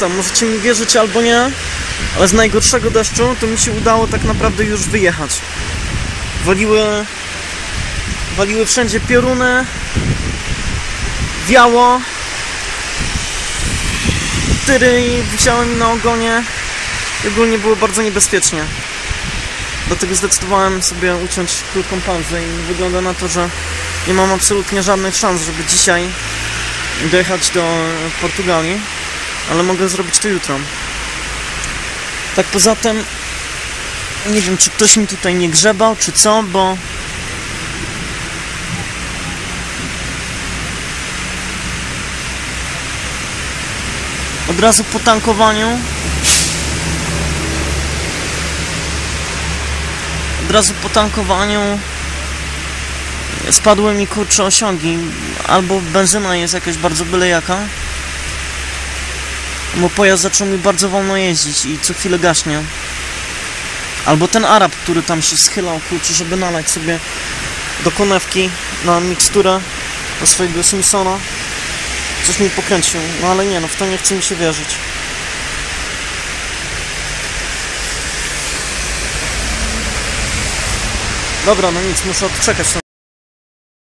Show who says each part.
Speaker 1: tam, możecie mi wierzyć albo nie, ale z najgorszego deszczu to mi się udało tak naprawdę już wyjechać. Waliły wszędzie pioruny, wiało, tyry wisiały mi na ogonie i ogólnie było bardzo niebezpiecznie. Dlatego zdecydowałem sobie uciąć krótką pauzę i wygląda na to, że nie mam absolutnie żadnych szans, żeby dzisiaj dojechać do Portugalii, ale mogę zrobić to jutro. Tak poza tym nie wiem, czy ktoś mi tutaj nie grzebał, czy co, bo od razu po tankowaniu spadły mi kurcze osiągi. Albo benzyna jest jakaś bardzo byle jaka, bo pojazd zaczął mi bardzo wolno jeździć i co chwilę gaśnie. Albo ten Arab, który tam się schylał, kurczę, żeby nalać sobie do konewki na miksturę do swojego Simpsona, coś mi pokręcił, no ale nie, no w to nie chce mi się wierzyć. Dobra, no nic, muszę odczekać.